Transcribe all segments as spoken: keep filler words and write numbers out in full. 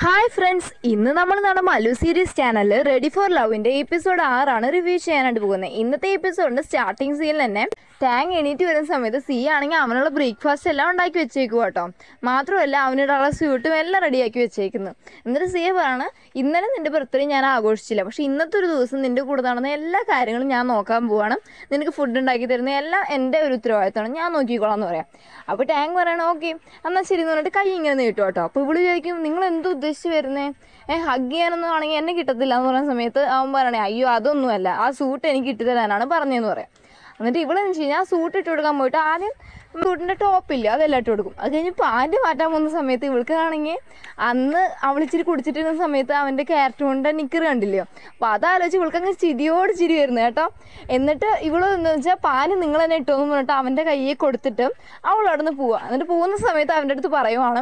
Hi friends, ഇന്ന് നമ്മൾ നമ്മുടെ മലു സീരീസ് ചാനലിൽ റെഡി ഫോർ ലവിൻ്റെ എപ്പിസോഡ് ആറാണ് റിവ്യൂ ചെയ്യാനായിട്ട് പോകുന്നത്. ഇന്നത്തെ എപ്പിസോഡിൻ്റെ സ്റ്റാർട്ടിങ് സീനിൽ തന്നെ ടാങ് എണീറ്റ് വരുന്ന സമയത്ത് സി ആണെങ്കിൽ അവനുള്ള ബ്രേക്ക്ഫാസ്റ്റ് എല്ലാം ഉണ്ടാക്കി വെച്ചേക്കും കേട്ടോ. മാത്രമല്ല അവനോടുള്ള സ്യൂട്ടും എല്ലാം റെഡിയാക്കി വെച്ചേക്കുന്നു. എന്നിട്ട് സിയെ പറയാണ്, ഇന്നലെ നിൻ്റെ ബർത്ത്ഡേ ഞാൻ ആഘോഷിച്ചില്ല, പക്ഷേ ഇന്നത്തെ ഒരു ദിവസം നിൻ്റെ കൂടെ നടന്ന എല്ലാ കാര്യങ്ങളും ഞാൻ നോക്കാൻ പോവാണ്. നിനക്ക് ഫുഡ് ഉണ്ടാക്കി തരുന്ന എല്ലാം എൻ്റെ ഒരു ഉത്തരവാദിത്തമാണ്, ഞാൻ നോക്കിക്കോളാം എന്ന് പറയാം. അപ്പോൾ ടാങ് പറയണം ഓക്കെ എന്നാൽ ശരി എന്ന് പറഞ്ഞിട്ട് കൈ ഇങ്ങനെ നീട്ടും കേട്ടോ. അപ്പോൾ ഇവിടെ ചോദിക്കും, നിങ്ങൾ എന്ത് ഉദ്ദേശിച്ച് വരുന്നേ? ഏഹ് ഹഗ് ചെയ്യാനൊന്നും ആണെങ്കിൽ എന്നെ കിട്ടത്തില്ല എന്ന് പറയുന്ന സമയത്ത് അവൻ പറയണേ, അയ്യോ അതൊന്നുമല്ല, ആ സൂട്ട് എനിക്ക് ഇട്ട് തരാനാണ് പറഞ്ഞതെന്ന് പറയാം. എന്നിട്ട് ഇവളെന്ന് വെച്ച് കഴിഞ്ഞാൽ ആ സൂട്ട് ഇട്ട് കൊടുക്കാൻ പോയിട്ട് ആദ്യം സൂട്ടിൻ്റെ ടോപ്പില്ല അതെല്ലാം ഇട്ട് കൊടുക്കും. അത് കഴിഞ്ഞ് പാൻറ്റ് മാറ്റാൻ പോകുന്ന സമയത്ത് ഇവൾക്കാണെങ്കിൽ അന്ന് അവളിച്ചിരി കുടിച്ചിട്ടിരുന്ന സമയത്ത് അവൻ്റെ ക്യാരറ്റ് കൊണ്ട് നിക്കർ കണ്ടില്ലയോ, അപ്പോൾ അതാലോചിച്ച് ഇവൾക്കങ്ങ് ചിരിയോട് ചിരി വരുന്നത് കേട്ടോ. എന്നിട്ട് ഇവള് എന്ന് വെച്ചാൽ പാന് നിങ്ങൾ തന്നെ ഇട്ടോന്ന് പറഞ്ഞിട്ട് അവൻ്റെ കയ്യെ കൊടുത്തിട്ട് അവൾ അവിടെ നിന്ന് പോവുക. എന്നിട്ട് പോകുന്ന സമയത്ത് അവൻ്റെ അടുത്ത് പറയുവാണ്,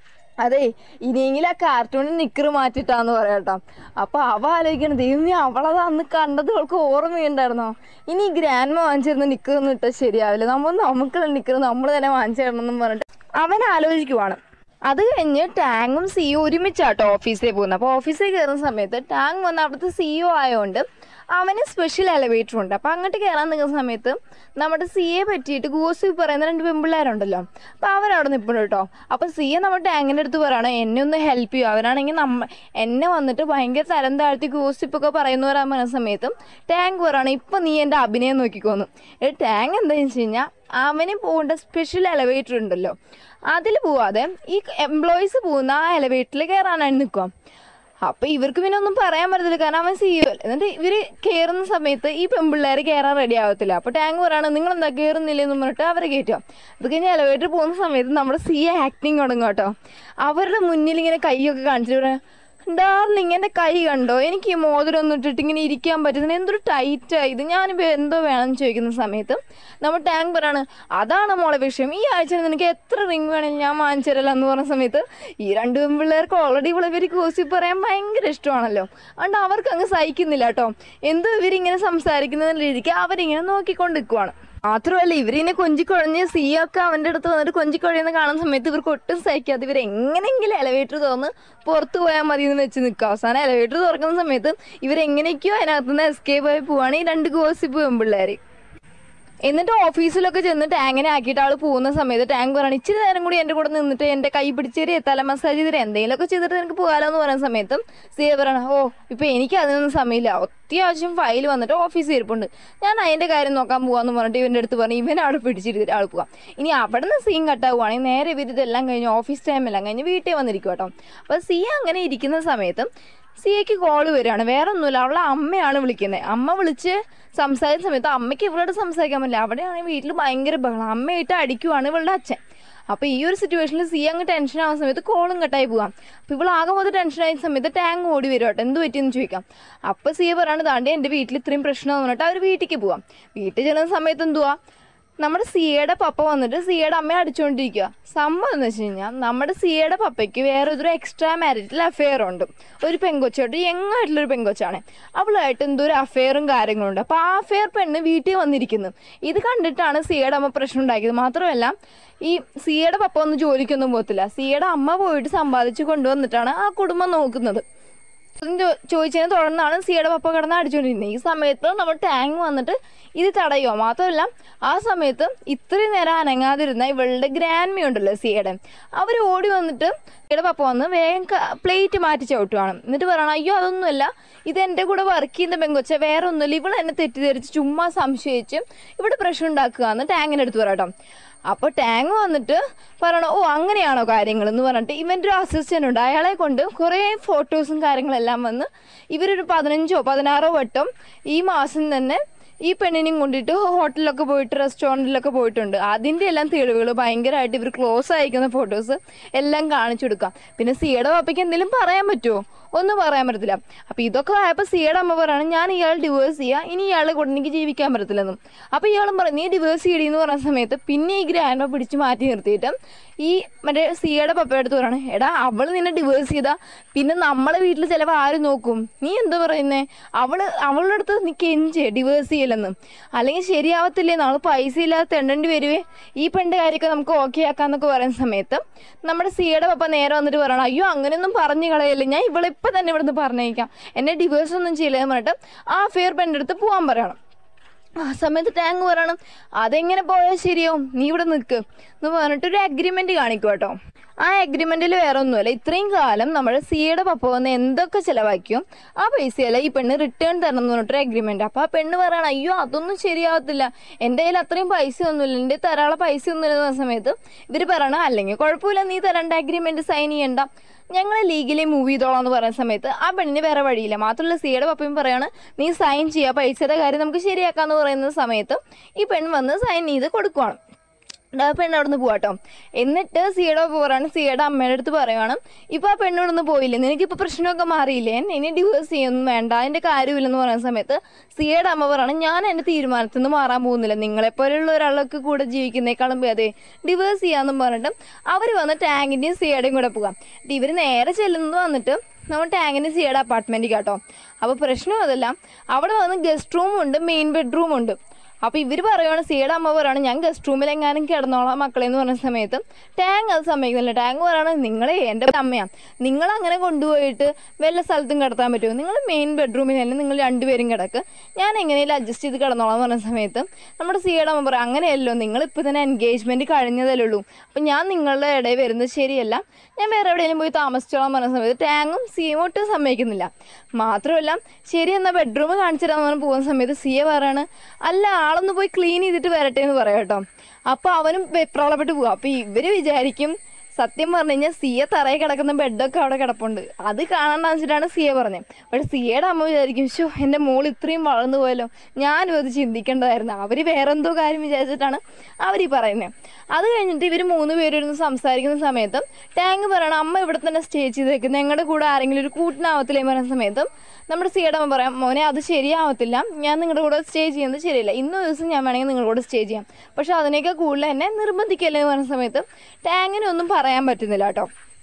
അതെ ഇനിയെങ്കിലും ആ കാർട്ടൂണിൽ നിക്കറ് മാറ്റിയിട്ടാന്ന് പറയാം കേട്ടോ. അപ്പോൾ അവ ആലോചിക്കണം, ദൈവമേ അവളത് അന്ന് കണ്ടത് അവൾക്ക് ഓർമ്മയുണ്ടായിരുന്നോ, ഇനി ഗ്രാൻഡ് വാങ്ങിച്ചിരുന്ന നിക്കറൊന്നും ഇട്ടാൽ ശരിയാവില്ല, നമ്മൾ നമുക്കുള്ള നിക്കറ് നമ്മൾ തന്നെ വാങ്ങിച്ചു തരണമെന്നും പറഞ്ഞിട്ട് അവൻ ആലോചിക്കുവാണ്. അത് കഴിഞ്ഞ് ടാങ്ങും സിയും ഒരുമിച്ചാട്ടോ ഓഫീസിൽ പോകുന്നത്. അപ്പോൾ ഓഫീസിൽ കയറുന്ന സമയത്ത് ടാങ് വന്ന് അവിടുത്തെ സിഇഒ ആയതുകൊണ്ട് അവന് സ്പെഷ്യൽ എലവേറ്റർ ഉണ്ട്. അപ്പോൾ അങ്ങോട്ട് കയറാൻ നിൽക്കുന്ന സമയത്ത് നമ്മുടെ സിയെ പറ്റിയിട്ട് ഗോസിപ്പ് പറയുന്ന രണ്ട് പെൺപിള്ളേരുണ്ടല്ലോ, അപ്പോൾ അവരവിടെ നിൽപ്പുണ്ട് കേട്ടോ. അപ്പോൾ സിയെ നമ്മുടെ ടാങ്ങിൻ്റെ അടുത്ത് പറയണം എന്നെ ഒന്ന് ഹെൽപ്പ് ചെയ്യും. അവരാണെങ്കിൽ നമ്മ എന്നെ വന്നിട്ട് ഭയങ്കര തരം താഴ്ത്തി ഗോസിപ്പൊക്കെ പറയുന്നവരാൻ പറയുന്ന സമയത്തും ടാങ്ക് പറയണം, ഇപ്പം നീ എൻ്റെ അഭിനയം നോക്കിക്കോന്നു. ടാങ് എന്താണെന്ന് വെച്ച് കഴിഞ്ഞാൽ അവന് പോകേണ്ട സ്പെഷ്യൽ എലവേറ്റർ ഉണ്ടല്ലോ അതിൽ പോവാതെ ഈ എംപ്ലോയീസ് പോകുന്ന ആ എലവേറ്ററിൽ കയറാനാണ് നിൽക്കുക. അപ്പോൾ ഇവർക്ക് പിന്നെ ഒന്നും പറയാൻ പറ്റത്തില്ല, കാരണം അവൻ സിഇഒ അല്ലേ. എന്നിട്ട് ഇവർ കയറുന്ന സമയത്ത് ഈ പെൺപിള്ളേർ കയറാൻ റെഡി ആവത്തില്ല. അപ്പോൾ ടാങ്ക് പറയാണ്, നിങ്ങളെന്താ കയറുന്നില്ലെന്ന് പറഞ്ഞിട്ട് അവരെ കയറ്റുക. അത് കഴിഞ്ഞ് എലവേറ്റർ പോകുന്ന സമയത്ത് നമ്മുടെ സി ആക്ടിങ് തുടങ്ങും കേട്ടോ. അവരുടെ മുന്നിൽ ഇങ്ങനെ കൈയൊക്കെ കാണിച്ചിട്ട് പറയാം, ഡാർലിങ് എൻ്റെ കൈ കണ്ടോ, എനിക്ക് ഈ മോതിരം ഒന്നും ഇട്ടിട്ട് ഇങ്ങനെ ഇരിക്കാൻ പറ്റുന്നത് എന്തൊരു ടൈറ്റായി ഇത്, ഞാനിപ്പോൾ എന്തോ വേണമെന്ന് ചോദിക്കുന്ന സമയത്ത് നമ്മൾ ടാങ്ക് പറയാണ്, അതാണ് മോളെ വിഷയം, ഈ ആഴ്ച നിനക്ക് എത്ര റിങ് വേണമെങ്കിൽ ഞാൻ വാങ്ങിച്ചു തരല്ല എന്ന് പറഞ്ഞ സമയത്ത് ഈ രണ്ട് പിള്ളേർക്ക് ഓൾറെഡി ഇവിടെ ഇവർ ഗോസിപ്പ് പറയാൻ ഭയങ്കര ഇഷ്ടമാണല്ലോ, അതുകൊണ്ട് അവർക്ക് അങ്ങ് സഹിക്കുന്നില്ല കേട്ടോ. എന്തോ ഇവരിങ്ങനെ സംസാരിക്കുന്ന രീതിക്ക് അവരിങ്ങനെ നോക്കിക്കൊണ്ട് നിൽക്കുവാണ്. മാത്രമല്ല ഇവരിങ്ങനെ കൊഞ്ചിക്കൊഴഞ്ഞ് സിയൊക്കെ അവൻ്റെ അടുത്ത് വന്നിട്ട് കൊഞ്ചിക്കൊഴയെന്ന് കാണുന്ന സമയത്ത് ഇവർക്ക് ഒട്ടും സഹിക്കാതെ ഇവർ എങ്ങനെയെങ്കിലും എലവേറ്റർ തുറന്ന് പുറത്ത് പോയാൽ മതി എന്ന് വെച്ച് നിൽക്കുക. അവസാനം എലവേറ്റർ തുറക്കുന്ന സമയത്ത് ഇവരെങ്ങനെയൊക്കെയോ അതിനകത്തുനിന്ന് എസ്കേപ്പ് ആയി പോവാണ് ഈ രണ്ട് ഗോസിപ്പ് പെൺപിള്ളേർ. എന്നിട്ട് ഓഫീസിലൊക്കെ ചെന്ന് ടാങ്ങിനെ ആക്കിയിട്ട് ആൾ പോകുന്ന സമയത്ത് ടാങ്ക് പറയണം, ഇച്ചിരി നേരം കൂടി എൻ്റെ കൂടെ നിന്നിട്ട് എൻ്റെ കൈ പിടിച്ചേരി തല മസാജ് ചെയ്തിട്ട് എന്തെങ്കിലുമൊക്കെ ചെയ്തിട്ട് എനിക്ക് പോകാമല്ലോ എന്ന് പറയുന്ന സമയത്തും സിയെ പറയണം, ഓ ഇപ്പോൾ എനിക്ക് അതിനൊന്നും സമയമില്ല, അത്യാവശ്യം ഫയൽ വന്നിട്ട് ഓഫീസിൽ ഇരിപ്പുണ്ട്, ഞാൻ അതിൻ്റെ കാര്യം നോക്കാൻ പോകാമെന്ന് പറഞ്ഞിട്ട് ഇവൻ്റെ അടുത്ത് പറഞ്ഞ് ഇവൻ അവിടെ പിടിച്ചിരുത്തിട്ട് ആൾ പോകാം. ഇനി അവിടെ നിന്ന് സീൻ കട്ടാവുകയാണെങ്കിൽ നേരെ ഇവർ ഇതെല്ലാം കഴിഞ്ഞ് ഓഫീസ് ടൈമെല്ലാം കഴിഞ്ഞ് വീട്ടിൽ വന്നിരിക്കും കേട്ടോ. അപ്പോൾ സി അങ്ങനെ ഇരിക്കുന്ന സമയത്തും സിയയ്ക്ക് കോള് വരികയാണ്. വേറെ ഒന്നുമില്ല, അവളെ അമ്മയാണ് വിളിക്കുന്നത്. അമ്മ വിളിച്ച് സംസാരിച്ച സമയത്ത് അമ്മയ്ക്ക് ഇവളോട് സംസാരിക്കാൻ പറ്റില്ല, അവിടെയാണെങ്കിൽ വീട്ടിൽ ഭയങ്കര ബഹളം, അമ്മയായിട്ട് അടിക്കുവാണ് ഇവളുടെ അച്ഛൻ. അപ്പോൾ ഈ ഒരു സിറ്റുവേഷനിൽ സി അങ്ങ് ടെൻഷൻ ആവുന്ന സമയത്ത് കോളും കട്ടായി പോകാം. അപ്പോൾ ഇവൾ ആകെ മൊത്തം ടെൻഷനായ സമയത്ത് ടാങ് ഓടി വരും കേട്ടോ, എന്ത് പറ്റിയെന്ന് ചോദിക്കാം. അപ്പോൾ സിയെ പറയാണ്, താണ്ടി എൻ്റെ വീട്ടിൽ ഇത്രയും പ്രശ്നമെന്ന് പറഞ്ഞിട്ട് അവർ വീട്ടിലേക്ക് പോവാം. വീട്ടിൽ ചെല്ലുന്ന സമയത്ത് എന്തുവാ, നമ്മുടെ സിയയുടെ പപ്പ വന്നിട്ട് സിയയുടെ അമ്മയെ അടിച്ചുകൊണ്ടിരിക്കുക. സംഭവം എന്ന് വെച്ച് കഴിഞ്ഞാൽ നമ്മുടെ സിയയുടെ പപ്പയ്ക്ക് വേറെ ഒരു എക്സ്ട്രാ മാരിറ്റൽ അഫെയർ ഉണ്ട്, ഒരു പെങ്കൊച്ചായിട്ട് യങ്ങായിട്ടുള്ളൊരു പെങ്കൊച്ചാണ്, അവളായിട്ട് എന്തോ ഒരു അഫെയറും കാര്യങ്ങളുണ്ട്. അപ്പോൾ ആ അഫെയർ പെണ്ണ് വീട്ടിൽ വന്നിരിക്കുന്നു. ഇത് കണ്ടിട്ടാണ് സിയയുടെ അമ്മ പ്രശ്നം ഉണ്ടാക്കിയത്. മാത്രമല്ല ഈ സിയയുടെ പപ്പ ഒന്നും ജോലിക്കൊന്നും പോകത്തില്ല, സിയയുടെ അമ്മ പോയിട്ട് സമ്പാദിച്ച് കൊണ്ടുവന്നിട്ടാണ് ആ കുടുംബം നോക്കുന്നത്. ചോദിച്ചതിനെ തുടർന്നാണ് സിയുടെ പപ്പ കിടന്ന് അടിച്ചുകൊണ്ടിരുന്നത്. ഈ സമയത്ത് നമ്മൾ ടാങ് വന്നിട്ട് ഇത് തടയുക. മാത്രമല്ല ആ സമയത്ത് ഇത്രയും നേരം അനങ്ങാതിരുന്ന ഇവളുടെ ഗ്രാൻഡ്മ ഉണ്ടല്ലോ സിയുടെ, അവർ ഓടി വന്നിട്ട് സിയുടെ പപ്പ വന്ന് വേഗം പ്ലേറ്റ് മാറ്റി ചവിട്ടുവാണ്. എന്നിട്ട് പറയണം, അയ്യോ അതൊന്നുമല്ല, ഇത് എൻ്റെ കൂടെ വർക്ക് ചെയ്യുന്ന പെങ്കൊച്ച, വേറെ ഒന്നുമില്ല, ഇവൾ എന്നെ തെറ്റിദ്ധരിച്ച് ചുമ്മാ സംശയിച്ച് ഇവിടെ പ്രശ്നം ഉണ്ടാക്കുക എന്ന് ടാങ്ങിൻ്റെ അടുത്ത് പറയാം. അപ്പോൾ ടാങ് വന്നിട്ട് പറയണം, ഓ അങ്ങനെയാണോ കാര്യങ്ങളെന്ന് പറഞ്ഞിട്ട് ഇവൻ്റെ ഒരു അസിസ്റ്റൻ്റ് ഉണ്ട്, അയാളെ കൊണ്ട് കുറേ ഫോട്ടോസും കാര്യങ്ങളെല്ലാം വന്ന് ഇവരൊരു പതിനഞ്ചോ പതിനാറോ വട്ടം ഈ മാസം തന്നെ ഈ പെണ്ണിനെയും കൊണ്ടിട്ട് ഹോട്ടലിലൊക്കെ പോയിട്ട് റെസ്റ്റോറൻറ്റിലൊക്കെ പോയിട്ടുണ്ട്. അതിൻ്റെ എല്ലാം തെളിവുകൾ ഭയങ്കരമായിട്ട് ഇവർ ക്ലോസ് അയക്കുന്ന ഫോട്ടോസ് എല്ലാം കാണിച്ചു കൊടുക്കാം. പിന്നെ സിയുടെ പപ്പയ്ക്ക് എന്തെങ്കിലും പറയാൻ പറ്റുമോ, ഒന്നും പറയാൻ പറ്റത്തില്ല. അപ്പോൾ ഇതൊക്കെ ആയപ്പോൾ സിയുടെ അമ്മ പറയാണ്, ഞാൻ ഇയാൾ ഡിവേഴ്സ് ചെയ്യുക, ഇനി ഇയാളെ കൊണ്ട് എനിക്ക് ജീവിക്കാൻ പറ്റത്തില്ലെന്നും. അപ്പോൾ ഇയാളും പറയും, നീ ഡിവേഴ്സ് ചെയ്യണമെന്ന് പറഞ്ഞ സമയത്ത് പിന്നെ ഈ ഗ്രാൻഡ്മ പിടിച്ച് മാറ്റി നിർത്തിയിട്ട് ഈ മറ്റേ സിയുടെ പപ്പയുടെ അടുത്ത് പറയണം, എടാ അവൾ നിന്നെ ഡിവേഴ്സ് ചെയ്താൽ പിന്നെ നമ്മളെ വീട്ടിൽ ചിലപ്പോൾ ആരും നോക്കും, നീ എന്താ പറയുന്നേ, അവൾ അവളുടെ അടുത്ത് നീ കെഞ്ചേ ഡിവേഴ്സ് ചെയ്യലെന്ന്, അല്ലെങ്കിൽ ശരിയാവത്തില്ലേ, നമ്മൾ പൈസ ഇല്ലാതെ തെണ്ടേണ്ടി വരുവേ, ഈ പെണ്ണിൻ്റെ കാര്യമൊക്കെ നമുക്ക് ഓക്കെ ആക്കാമെന്നൊക്കെ പറയുന്ന സമയത്ത് നമ്മുടെ സിയുടെ പപ്പ നേരെ വന്നിട്ട് പറയണം, അയ്യോ അങ്ങനെയൊന്നും പറഞ്ഞു കളയല്ലേ, ഞാൻ ഇവളിപ്പോൾ തന്നെ ഇവിടെ നിന്ന് പറഞ്ഞേക്കാം, എന്നെ ഡിവേഴ്സ് ഒന്നും ചെയ്യില്ലെന്ന് പറഞ്ഞിട്ട് ആ അഫെയർ പെണ്ണിൻ്റെ അടുത്ത് പോകാൻ പറയണം. ആ സമയത്ത് ടാങ് പറയണം, അതെങ്ങനെ പോയാൽ ശരിയാവും, നീ ഇവിടെ നിൽക്ക് എന്ന് പറഞ്ഞിട്ട് ഒരു അഗ്രിമെൻറ്റ് കാണിക്കും കേട്ടോ. ആ അഗ്രിമെൻറ്റിൽ വേറെ ഒന്നുമല്ല, ഇത്രയും കാലം നമ്മുടെ സിയുടെ പപ്പ വന്ന് എന്തൊക്കെ ചിലവാക്കിയോ ആ പൈസയല്ല ഈ പെണ്ണ് റിട്ടേൺ തരണം എന്ന് പറഞ്ഞിട്ടൊരു അഗ്രിമെൻറ്റ്. അപ്പോൾ ആ പെണ്ണ് പറയണം, അയ്യോ അതൊന്നും ശരിയാവത്തില്ല, എൻ്റെ കയ്യിൽ അത്രയും പൈസ ഒന്നുമില്ല, എൻ്റെ തരാനുള്ള പൈസ ഒന്നുമില്ലെന്ന് പറഞ്ഞ സമയത്ത് ഇവർ പറയണം, അല്ലെങ്കിൽ കുഴപ്പമില്ല, നീ തരേണ്ട അഗ്രിമെൻറ്റ് സൈൻ ചെയ്യണ്ട, ഞങ്ങൾ ലീഗലി മൂവ് ചെയ്തോളാം എന്ന് പറയുന്ന സമയത്ത് ആ പെണ്ണിന് വേറെ വഴിയില്ല. മാത്രമല്ല സിയുടെ പപ്പയും പറയാണ്, നീ സൈൻ ചെയ്യുക, പൈസയുടെ കാര്യം നമുക്ക് ശരിയാക്കാമെന്ന് പറയുന്ന സമയത്ത് ഈ പെണ്ണ് വന്ന് സൈൻ ചെയ്ത് കൊടുക്കുവാണ്. ആ പെണ്ണ് അവിടെ നിന്ന് പോവാട്ടോ. എന്നിട്ട് സിയുടെ പപ്പ പറയാണ്, സിയുടെ അമ്മയുടെ അടുത്ത് പറയുവാണ്, ഇപ്പോൾ ആ പെണ്ണ് ഇവിടെ നിന്ന് പോയില്ലേ, നിനക്കിപ്പോൾ പ്രശ്നമൊക്കെ മാറിയില്ലേ, ഇനി ഡിവേഴ്സ് ചെയ്യൊന്നും വേണ്ട, അതിൻ്റെ കാര്യമില്ലെന്ന് പറയുന്ന സമയത്ത് സിയുടെ അമ്മ പറയണം, ഞാൻ എൻ്റെ തീരുമാനത്തിൽ നിന്ന് മാറാൻ പോകുന്നില്ല, നിങ്ങളെപ്പോലെയുള്ള ഒരാളൊക്കെ കൂടെ ജീവിക്കുന്നേക്കാളും അതെ ഡിവേഴ്സ് ചെയ്യാമെന്നും പറഞ്ഞിട്ട് അവർ വന്ന് ടാങ്കിൻ്റെയും സിയുടെയും കൂടെ പോകാം. ഇവർ നേരെ ചെല്ലുന്നത് വന്നിട്ട് നമ്മൾ ടാങ്കിൻ്റെ സിയുടെ അപ്പാർട്ട്മെൻറ്റിൽ കേട്ടോ. അപ്പോൾ പ്രശ്നം അതല്ല, അവിടെ വന്ന് ഗസ്റ്റ് റൂമുണ്ട്, മെയിൻ ബെഡ്റൂമുണ്ട്. അപ്പോൾ ഇവർ പറയുവാണ്, സിയുടെ അമ്മ പറയുകയാണ്, ഞാൻ ഗസ്റ്റ് റൂമിൽ എങ്ങാനും കിടന്നോളാം മക്കളെ എന്ന് പറഞ്ഞ സമയത്ത് ടാങ് അത് സമ്മതിക്കുന്നില്ല. ടാങ് പറയുകയാണ്, നിങ്ങളെ എൻ്റെ അമ്മയാണ്, നിങ്ങളങ്ങനെ കൊണ്ടുപോയിട്ട് വല്ല സ്ഥലത്തും കിടത്താൻ പറ്റുമോ, നിങ്ങൾ മെയിൻ ബെഡ്റൂമിൽ തന്നെ നിങ്ങൾ രണ്ടുപേരും കിടക്ക്, ഞാൻ എങ്ങനെയും അഡ്ജസ്റ്റ് ചെയ്ത് കിടന്നോളാം എന്ന് പറഞ്ഞ സമയത്ത് നമ്മുടെ സിയുടെ അമ്മ പറയും, അങ്ങനെയല്ലോ, നിങ്ങളിപ്പോൾ തന്നെ എൻഗേജ്മെൻറ്റ് കഴിഞ്ഞതല്ലേ ഉള്ളൂ, അപ്പം ഞാൻ നിങ്ങളുടെ ഇടയിൽ വരുന്നത് ശരിയല്ല, ഞാൻ വേറെ എവിടെയെങ്കിലും പോയി താമസിച്ചോളാം പറഞ്ഞ സമയത്ത് ടാങ്ങും സിയും ഒട്ടും സമ്മതിക്കുന്നില്ല. മാത്രമല്ല ശരി എന്നാൽ ബെഡ്റൂം കാണിച്ചു തരാമെന്ന് പറഞ്ഞ് പോകുന്ന സമയത്ത് സിയ പറയാണ്, അല്ല ആളൊന്ന് പോയി ക്ലീൻ ചെയ്തിട്ട് വരട്ടെ എന്ന് പറയാം കേട്ടോ. അപ്പോൾ അവനും വെപ്രാളപ്പെട്ട് പോകും. അപ്പോൾ ഇവർ വിചാരിക്കും സത്യം പറഞ്ഞു കഴിഞ്ഞാൽ സിയ തറയിൽ കിടക്കുന്ന ബെഡൊക്കെ അവിടെ കിടപ്പുണ്ട്, അത് കാണാണ്ടെന്ന് വെച്ചിട്ടാണ് സിയ പറഞ്ഞത്. പക്ഷെ സിയയുടെ അമ്മ വിചാരിക്കും, ഷോ എൻ്റെ മോൾ ഇത്രയും വളർന്നു പോയല്ലോ, ഞാനും അത് ചിന്തിക്കേണ്ടതായിരുന്നു, അവർ വേറെ എന്തോ കാര്യം വിചാരിച്ചിട്ടാണ് അവർ ഈ പറയുന്നത്. അത് കഴിഞ്ഞിട്ട് ഇവർ മൂന്ന് പേരിരുന്ന് സംസാരിക്കുന്ന സമയത്തും ടാങ് പറയണം, അമ്മ ഇവിടെ തന്നെ സ്റ്റേ ചെയ്തേക്കും, ഞങ്ങളുടെ കൂടെ ആരെങ്കിലും ഒരു കൂട്ടിനാവത്തില്ലേ പറയുന്ന സമയത്തും നമ്മുടെ സിയുടെ അമ്മ പറയാം, മോനെ അത് ശരിയാവത്തില്ല, ഞാൻ നിങ്ങളുടെ കൂടെ സ്റ്റേ ചെയ്യുന്നത് ശരിയല്ല, ഇന്നൊരു ദിവസം ഞാൻ വേണമെങ്കിൽ നിങ്ങളുടെ കൂടെ സ്റ്റേ ചെയ്യാം, പക്ഷെ അതിനേക്കാൾ കൂടുതൽ എന്നെ നിർബന്ധിക്കല്ലേ എന്ന് പറയുന്ന സമയത്ത് ടാങ്ങിനൊന്നും പറയാൻ പറ്റുന്നില്ല കേട്ടോ.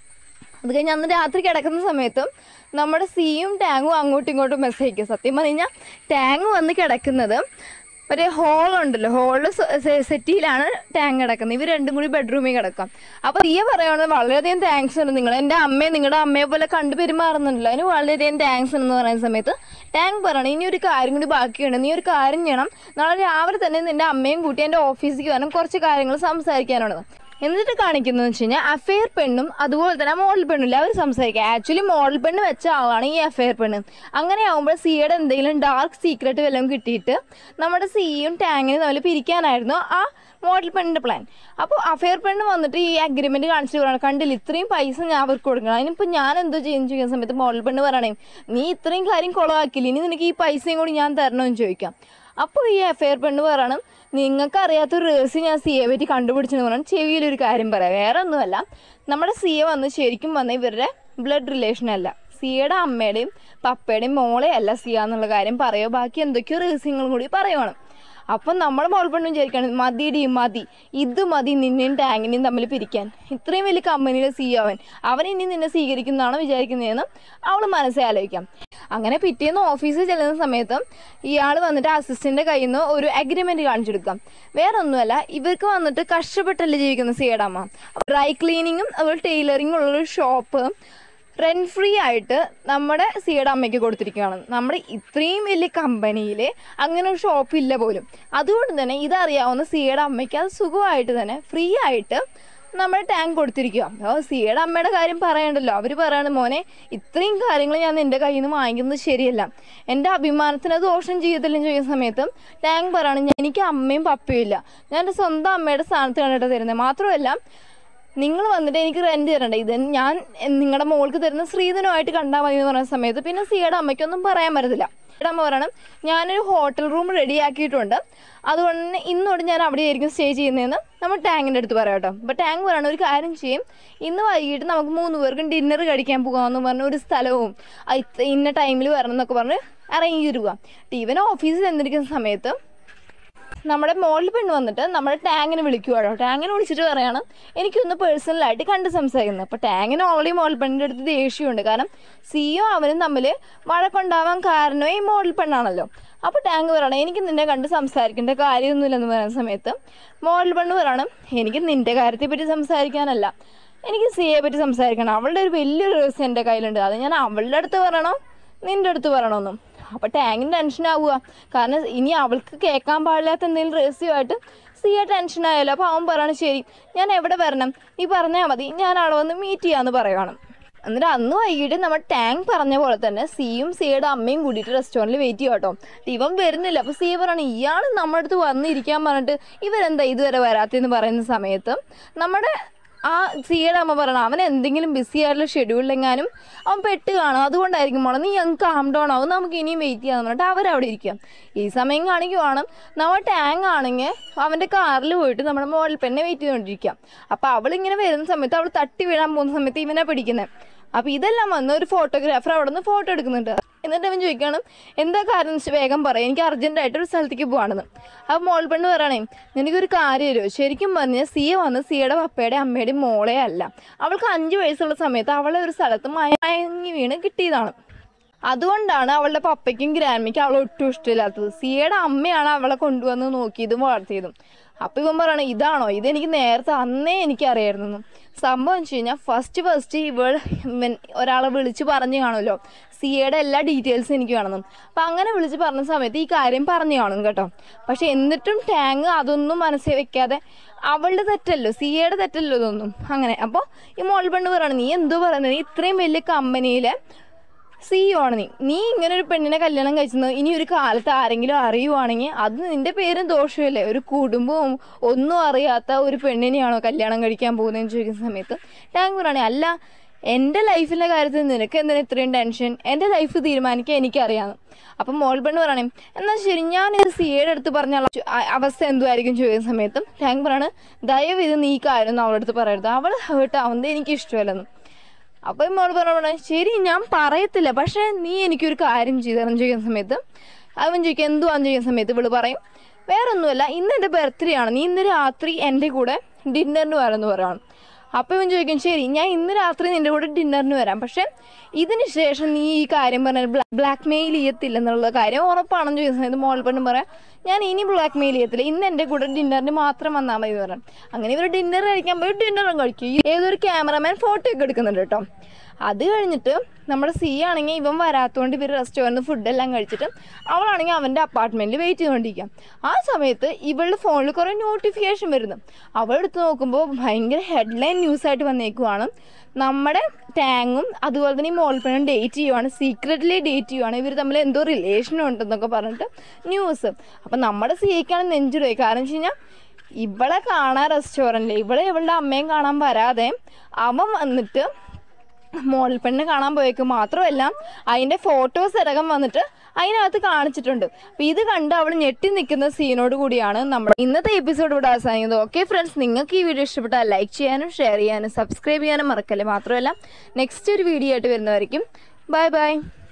അത് കഴിഞ്ഞ് അന്ന് രാത്രി കിടക്കുന്ന സമയത്തും നമ്മുടെ സിയും ടാങ്ങും അങ്ങോട്ടും ഇങ്ങോട്ടും മെസ്സേജ് അയക്കും. സത്യം പറഞ്ഞു കഴിഞ്ഞാൽ ടാങ് വന്ന് കിടക്കുന്നത് മറ്റേ ഹോളുണ്ടല്ലോ, ഹോളിൽ സെറ്റിയിലാണ് ടാങ്ക് കിടക്കുന്നത്, ഇവർ രണ്ടും കൂടി ബെഡ്റൂമിൽ കിടക്കാം. അപ്പോൾ സിയ പറയുകയാണെങ്കിൽ വളരെയധികം താങ്ക്സ് ഉണ്ട്, നിങ്ങൾ എൻ്റെ അമ്മയെ നിങ്ങളുടെ അമ്മയെ പോലെ കണ്ടു പെരുമാറുന്നുണ്ടല്ലോ, അതിന് വളരെയധികം താങ്ക്സ് എന്ന് പറയുന്ന സമയത്ത് ടാങ്ക് പറയണം, ഇനി ഒരു കാര്യം കൂടി ബാക്കിയുണ്ട്, നീ ഒരു കാര്യം ചെയ്യണം, നാളെ രാവിലെ തന്നെ നിൻ്റെ അമ്മയും കൂട്ടി എൻ്റെ ഓഫീസിലേക്ക് വരണം, കുറച്ച് കാര്യങ്ങൾ സംസാരിക്കാനുള്ളത്. എന്നിട്ട് കാണിക്കുന്നതെന്ന് വെച്ച് കഴിഞ്ഞാൽ അഫെയർ പെണ്ണും അതുപോലെ തന്നെ മോഡൽ പെണ്ണില്ല അവർ സംസാരിക്കുക. ആക്ച്വലി മോഡൽ പെണ്ണ് വെച്ച ആളാണ് ഈ അഫെയർ പെണ്ണ്. അങ്ങനെ ആകുമ്പോൾ സിയുടെ എന്തെങ്കിലും ഡാർക്ക് സീക്രട്ട് വല്ലതും കിട്ടിയിട്ട് നമ്മുടെ സിയും ടാങ്ങിനും തമ്മിൽ പിരിക്കാനായിരുന്നു ആ മോഡൽ പെണ്ണിൻ്റെ പ്ലാൻ. അപ്പോൾ അഫെയർ പെണ്ണ് വന്നിട്ട് ഈ അഗ്രിമെൻറ്റ് കാണിച്ചിട്ട് പറയണം, കണ്ടില്ല ഇത്രയും പൈസ ഞാൻ അവർക്ക് കൊടുക്കണം, അതിനിപ്പോൾ ഞാൻ എന്തോ ചെയ്യുന്ന ചോദിക്കുന്ന സമയത്ത് മോഡൽ പെണ്ണ് പറയണേ, നീ ഇത്രയും കാര്യം കുളമാക്കില്ല, ഇനി നിനക്ക് ഈ പൈസയും കൂടി ഞാൻ തരണമെന്ന് ചോദിക്കാം. അപ്പോൾ ഈ അഫെയർ പെണ്ണ് പറയണം, നിങ്ങൾക്ക് അറിയാത്തൊരു രഹസ്യം ഞാൻ സിയെ പറ്റി കണ്ടുപിടിച്ചെന്ന് പറഞ്ഞാൽ ചെവിയിലൊരു കാര്യം പറയാം, വേറെ ഒന്നുമല്ല, നമ്മുടെ സിയെ വന്ന് ശരിക്കും വന്ന ഇവരുടെ ബ്ലഡ് റിലേഷനല്ല, സിയുടെ അമ്മയുടെയും പപ്പയുടെയും മോളെ അല്ല സിയ എന്നുള്ള കാര്യം പറയുമോ, ബാക്കി എന്തൊക്കെയോ രഹസ്യങ്ങളും കൂടി പറയുവാണ്. അപ്പം നമ്മുടെ മോൾ പെണ്ണ് വിചാരിക്കുകയാണ്, മതിടി മതി, ഇത് മതി നിന്നെയും ടാങ്ങിനെയും തമ്മിൽ പിരിക്കാൻ, ഇത്രയും വലിയ കമ്പനിയിലെ സിഇഒ അവൻ അവൻ ഇനി നിന്നെ സ്വീകരിക്കുന്നതാണോ വിചാരിക്കുന്നതെന്ന് അവൾ മനസ്സിൽ ആലോചിക്കാം. അങ്ങനെ പിറ്റേന്ന് ഓഫീസിൽ ചെല്ലുന്ന സമയത്ത് ഇയാൾ വന്നിട്ട് അസിസ്റ്റൻ്റെ കയ്യിൽ നിന്ന് ഒരു അഗ്രിമെൻറ്റ് കാണിച്ചെടുക്കാം. വേറെ ഒന്നുമല്ല, ഇവർക്ക് വന്നിട്ട് കഷ്ടപ്പെട്ടല്ലേ ജീവിക്കുന്ന സിയുടെ അമ്മ, ഡ്രൈ ക്ലീനിങ്ങും അതുപോലെ ടൈലറിങ്ങും ഉള്ളൊരു ഷോപ്പ് റെൻറ്റ് ഫ്രീ ആയിട്ട് നമ്മുടെ സിയുടെ അമ്മയ്ക്ക് കൊടുത്തിരിക്കുകയാണ്. നമ്മുടെ ഇത്രയും വലിയ കമ്പനിയിൽ അങ്ങനെ ഒരു ഷോപ്പ് ഇല്ല പോലും. അതുകൊണ്ട് തന്നെ ഇതറിയാവുന്ന സിയുടെ അമ്മയ്ക്ക് അത് സുഖമായിട്ട് തന്നെ ഫ്രീ ആയിട്ട് നമ്മുടെ ടാങ്ക് കൊടുത്തിരിക്കുക. അപ്പോൾ സിയുടെ അമ്മയുടെ കാര്യം പറയണ്ടല്ലോ, അവർ പറയാണ്, മോനെ ഇത്രയും കാര്യങ്ങൾ ഞാൻ നിൻ്റെ കയ്യിൽ നിന്ന് വാങ്ങിക്കുന്നത് ശരിയല്ല, എൻ്റെ അഭിമാനത്തിന് അത് ദോഷം ചെയ്യത്തില്ലെന്ന് ചോദിക്കുന്ന സമയത്ത് ടാങ്ക് പറയാണ്, എനിക്ക് അമ്മയും പപ്പയും ഇല്ല, ഞാൻ എൻ്റെ സ്വന്തം അമ്മയുടെ സ്ഥാനത്ത് കണ്ടിട്ട് തരുന്നത്, മാത്രമല്ല നിങ്ങൾ വന്നിട്ട് എനിക്ക് റെൻറ്റ് തരണ്ട, ഇത് ഞാൻ നിങ്ങളുടെ മോൾക്ക് തരുന്ന സ്ത്രീധനമായിട്ട് കണ്ടാൽ മതി എന്ന് പറയുന്ന സമയത്ത് പിന്നെ സിയുടെ അമ്മയ്ക്കൊന്നും പറയാൻ പറ്റത്തില്ല. സിയുടെ അമ്മ പറയണം, ഞാനൊരു ഹോട്ടൽ റൂം റെഡിയാക്കിയിട്ടുണ്ട്, അതുകൊണ്ട് തന്നെ ഇന്നോട് ഞാൻ അവിടെ ആയിരിക്കും സ്റ്റേ ചെയ്യുന്നതെന്ന് നമ്മൾ ടാങ്കിൻ്റെ അടുത്ത് പറയാം കേട്ടോ. അപ്പോൾ ടാങ്ക് പറയണം, ഒരു കാര്യം ചെയ്യും, ഇന്ന് വൈകിട്ട് നമുക്ക് മൂന്ന് പേർക്കും ഡിന്നർ കഴിക്കാൻ പോകാമെന്ന് പറഞ്ഞ് ഒരു സ്ഥലവും ഇന്ന ടൈമിൽ വരണം എന്നൊക്കെ പറഞ്ഞ് അറേഞ്ച് ചെയ്ത് പോകാം. ഇവൻ ഓഫീസിൽ എന്നിരിക്കുന്ന സമയത്ത് നമ്മുടെ മോളിൽ പെണ്ണ് വന്നിട്ട് നമ്മുടെ ടാങ്ങിനെ വിളിക്കുവാണോ. ടാങ്ങിനെ വിളിച്ചിട്ട് പറയണം എനിക്കൊന്ന് പേഴ്സണലായിട്ട് കണ്ട് സംസാരിക്കുന്നത്. അപ്പോൾ ടാങ്ങിന് ഓൾറെഡി മോളിൽ പെണ്ണിൻ്റെ അടുത്ത് ദേഷ്യമുണ്ട്. കാരണം സിയും അവനും തമ്മിൽ വഴക്കുണ്ടാവാൻ കാരണമേ ഈ മോളിൽ പെണ്ണാണല്ലോ. അപ്പോൾ ടാങ്ക് പറയണം എനിക്ക് നിന്നെ കണ്ട് സംസാരിക്കേണ്ട കാര്യമൊന്നുമില്ലെന്ന് പറയുന്ന സമയത്ത് മോളിൽ പെണ്ണ് പറയണം എനിക്ക് നിൻ്റെ കാര്യത്തെ പറ്റി സംസാരിക്കാനല്ല, എനിക്ക് സിയെ പറ്റി സംസാരിക്കണം. അവളുടെ ഒരു വലിയൊരു രഹസ്യം എൻ്റെ കയ്യിലുണ്ട്, അത് ഞാൻ അവളുടെ അടുത്ത് പറയണോ നിൻ്റെ അടുത്ത് പറയണമെന്നും. അപ്പോൾ ടാങ്കിന് ടെൻഷനാവുക. കാരണം ഇനി അവൾക്ക് കേൾക്കാൻ പാടില്ലാത്ത എന്തെങ്കിലും രഹസ്യമായിട്ട് സിയെ ടെൻഷനായാലോ. അപ്പോൾ അവൻ പറയണം ശരി ഞാൻ എവിടെ വരണം, നീ പറഞ്ഞാൽ മതി, ഞാൻ അവിടെ വന്ന് മീറ്റ് ചെയ്യാമെന്ന് പറയുകയാണ്. എന്നിട്ട് അന്ന് വൈകിട്ട് നമ്മൾ ടാങ്ക് പറഞ്ഞ പോലെ തന്നെ സിയും സിയുടെ അമ്മയും കൂടിയിട്ട് റെസ്റ്റോറൻറ്റിൽ വെയിറ്റ് ചെയ്യാം കേട്ടോ. ഇവൻ വരുന്നില്ല. അപ്പോൾ സി പറയണം ഇയാൾ നമ്മുടെ അടുത്ത് വന്നിരിക്കാൻ പറഞ്ഞിട്ട് ഇവരെന്താ ഇതുവരെ വരാത്തെന്ന് പറയുന്ന സമയത്ത് നമ്മുടെ ആ സിയുടെ അമ്മ പറയണം അവൻ എന്തെങ്കിലും ബിസി ആയിട്ടുള്ള ഷെഡ്യൂളിലെങ്ങാനും അവൻ പെട്ട് കാണും, അതുകൊണ്ടായിരിക്കും മോളെ നീ ഞങ്ങൾക്ക് കാം ഡൗൺ ആവും, നമുക്ക് ഇനിയും വെയിറ്റ് ചെയ്യാമെന്ന് പറഞ്ഞിട്ട് അവരവിടെ ഇരിക്കാം. ഈ സമയം കാണിക്കുവാണ് നമ്മൾ ടാങ്ക് ആണെങ്കിൽ അവൻ്റെ കാറിൽ പോയിട്ട് നമ്മുടെ മോളിൽ പെണ്ണെ വെയിറ്റ് ചെയ്തുകൊണ്ടിരിക്കാം. അപ്പോൾ അവളിങ്ങനെ വരുന്ന സമയത്ത് അവൾ തട്ടി വീഴാൻ പോകുന്ന സമയത്ത് ഇവനെ പിടിക്കുന്നത്. അപ്പോൾ ഇതെല്ലാം വന്ന് ഒരു ഫോട്ടോഗ്രാഫർ അവിടെ നിന്ന് ഫോട്ടോ എടുക്കുന്നുണ്ട്. എന്നിട്ട് അവൻ ചോദിക്കണം എന്താ കാര്യം എന്ന് വെച്ചാൽ വേഗം പറയാം, എനിക്ക് അർജൻറ്റായിട്ട് ഒരു സ്ഥലത്തേക്ക് പോവാണെന്ന്. അപ്പോൾ മോൾ പെണ്ണ് പറയണേ നിനക്കൊരു കാര്യം വരുമോ, ശരിക്കും പറഞ്ഞാൽ സിയ വന്ന് സിയുടെ പപ്പയുടെ അമ്മയുടെയും മോളെ അല്ല, അവൾക്ക് അഞ്ച് വയസ്സുള്ള സമയത്ത് അവളെ ഒരു സ്ഥലത്ത് മയങ്ങി വീണ് കിട്ടിയതാണ്. അതുകൊണ്ടാണ് അവളുടെ പപ്പയ്ക്കും ഗ്രാൻമയ്ക്കും അവളെ ഒട്ടും ഇഷ്ടമില്ലാത്തത്. സിയുടെ അമ്മയാണ് അവളെ കൊണ്ടുവന്ന് നോക്കിയതും വളർത്തിയതും. അപ്പോൾ ഇവൻ പറയണം ഇതാണോ, ഇതെനിക്ക് നേരത്തെ അന്നേ എനിക്കറിയായിരുന്നു. സംഭവം വെച്ച് കഴിഞ്ഞാൽ ഫസ്റ്റ് ഫസ്റ്റ് ഇവൾ ഒരാളെ വിളിച്ച് പറഞ്ഞു കാണുമല്ലോ സിയുടെ എല്ലാ ഡീറ്റെയിൽസും എനിക്ക് കാണുന്നു. അപ്പം അങ്ങനെ വിളിച്ച് പറഞ്ഞ സമയത്ത് ഈ കാര്യം പറഞ്ഞു കാണും കേട്ടോ. പക്ഷെ എന്നിട്ടും ടാങ്ക് അതൊന്നും മനസ്സിൽ വെക്കാതെ അവളുടെ തെറ്റല്ലോ സിയുടെ തെറ്റല്ലോ ഇതൊന്നും അങ്ങനെ. അപ്പോൾ ഈ മോൾ പെണ്ണ് പറയണം നീ എന്തോ പറയുന്നത്, നീ ഇത്രയും വലിയ കമ്പനിയിലെ സിഇഒ ആണ്, നീ നീ ഇങ്ങനെ ഒരു പെണ്ണിനെ കല്യാണം കഴിച്ചത് ഇനി ഒരു കാലത്ത് ആരെങ്കിലും അറിയുവാണെങ്കിൽ അത് നിൻ്റെ പേരും ദോഷമല്ലേ, ഒരു കുടുംബവും ഒന്നും അറിയാത്ത ഒരു പെണ്ണിനെയാണോ കല്യാണം കഴിക്കാൻ പോകുന്നതെന്ന് ചോദിക്കുന്ന സമയത്ത് ടാങ്ക് പറയണേ അല്ല എൻ്റെ ലൈഫിൻ്റെ കാര്യത്തിൽ നിനക്ക് എന്തിനാ ഇത്രയും ടെൻഷൻ, എൻ്റെ ലൈഫ് തീരുമാനിക്കാൻ എനിക്കറിയാമെന്ന്. അപ്പം മോൾ പെണ്ണ് പറയണേ എന്നാൽ ശരി ഞാനിത് സിയുടെ അടുത്ത് പറഞ്ഞ അവസ്ഥ എന്തുമായിരിക്കും ചോദിക്കുന്ന സമയത്തും ടാങ്ക് പറയണേ ദയവിത് നീ കാര്യം അവളുടെ അടുത്ത് പറയരുത്, അവൾ ഹേർട്ട് ആവുന്നത് എനിക്ക് ഇഷ്ടമല്ലെന്ന്. അപ്പോൾ മോൾ പറഞ്ഞ ശരി ഞാൻ പറയത്തില്ല, പക്ഷേ നീ എനിക്കൊരു കാര്യം ചെയ്തതെന്ന് ചോദിക്കുന്ന സമയത്ത് അവൻ ചോദിക്കുക എന്തുവാന്ന് ചോദിക്കുന്ന സമയത്ത് ഇവള് പറയും വേറെ ഒന്നുമല്ല ഇന്ന് എൻ്റെ ബർത്ത്ഡേ ആണ്, നീ ഇന്ന് രാത്രി എൻ്റെ കൂടെ ഡിന്നറിന് വരാമെന്ന് പറയുകയാണ്. അപ്പോൾ ഇവൻ ചോദിക്കും ശരി ഞാൻ ഇന്ന് രാത്രി നിൻ്റെ കൂടെ ഡിന്നറിന് വരാം, പക്ഷേ ഇതിന് ശേഷം നീ ഈ കാര്യം പറഞ്ഞാൽ ബ്ലാക്ക് മെയിൽ ചെയ്യത്തില്ല എന്നുള്ള കാര്യം ഉറപ്പാണെന്ന് ചോദിക്കുന്ന സമയത്ത് മോൾ പെണ്ണും പറയാം ഞാൻ ഇനി ബ്ലാക്ക് മെയിൽ ചെയ്യത്തില്ല, ഇന്ന് എൻ്റെ കൂടെ ഡിന്നറിന് മാത്രം വന്നാൽ മതി പറയാം. അങ്ങനെ ഇവർ ഡിന്നർ കഴിക്കാൻ പോയി ഡിന്നറും കഴിക്കും. ഏതൊരു ക്യാമറമാൻ ഫോട്ടോ ഒക്കെ എടുക്കുന്നുണ്ട് കേട്ടോ. അത് കഴിഞ്ഞിട്ട് നമ്മുടെ സി ആണെങ്കിൽ ഇവൻ വരാത്തതുകൊണ്ട് ഇവർ റെസ്റ്റോറൻറ്റ് ഫുഡെല്ലാം കഴിച്ചിട്ട് അവളാണെങ്കിൽ അവൻ്റെ അപ്പാർട്ട്മെൻറ്റിൽ വെയിറ്റ് ചെയ്തുകൊണ്ടിരിക്കുക. ആ സമയത്ത് ഇവളുടെ ഫോണിൽ കുറേ നോട്ടിഫിക്കേഷൻ വരുന്നു. അവളെടുത്ത് നോക്കുമ്പോൾ ഭയങ്കര ഹെഡ്ലൈൻ ന്യൂസായിട്ട് വന്നേക്കുവാണ് നമ്മുടെ ടാങ്ങും അതുപോലെ തന്നെ ഈ മോൾ പെണ്ണും ഡേറ്റ് ചെയ്യുവാണ്, സീക്രറ്റ്ലി ഡേറ്റ് ചെയ്യുവാണ്, ഇവർ തമ്മിൽ എന്തോ റിലേഷൻ ഉണ്ടെന്നൊക്കെ പറഞ്ഞിട്ട് ന്യൂസ്. അപ്പം നമ്മുടെ സിക്കാണ് നെഞ്ചുപോയി. കാരണം വെച്ച് കഴിഞ്ഞാൽ ഇവളെ കാണാൻ റെസ്റ്റോറൻറ്റിൽ ഇവളെ ഇവളുടെ അമ്മയും കാണാൻ വരാതെ അവൻ വന്നിട്ട് മോൾ പെണ്ണ് കാണാൻ പോയേക്ക്. മാത്രമല്ല അതിൻ്റെ ഫോട്ടോസ് അടക്കം വന്നിട്ട് അതിനകത്ത് കാണിച്ചിട്ടുണ്ട്. അപ്പോൾ ഇത് കണ്ട് അവൾ ഞെട്ടി നിൽക്കുന്ന സീനോട് കൂടിയാണ് നമ്മുടെ ഇന്നത്തെ എപ്പിസോഡ് ഇവിടെ അവസാനിക്കുന്നത്. ഓക്കെ ഫ്രണ്ട്സ്, നിങ്ങൾക്ക് ഈ വീഡിയോ ഇഷ്ടപ്പെട്ടാൽ ലൈക്ക് ചെയ്യാനും ഷെയർ ചെയ്യാനും സബ്സ്ക്രൈബ് ചെയ്യാനും മറക്കല്ലേ. മാത്രമല്ല നെക്സ്റ്റ് ഒരു വീഡിയോ ആയിട്ട് വരുന്നതായിരിക്കും. Bye by.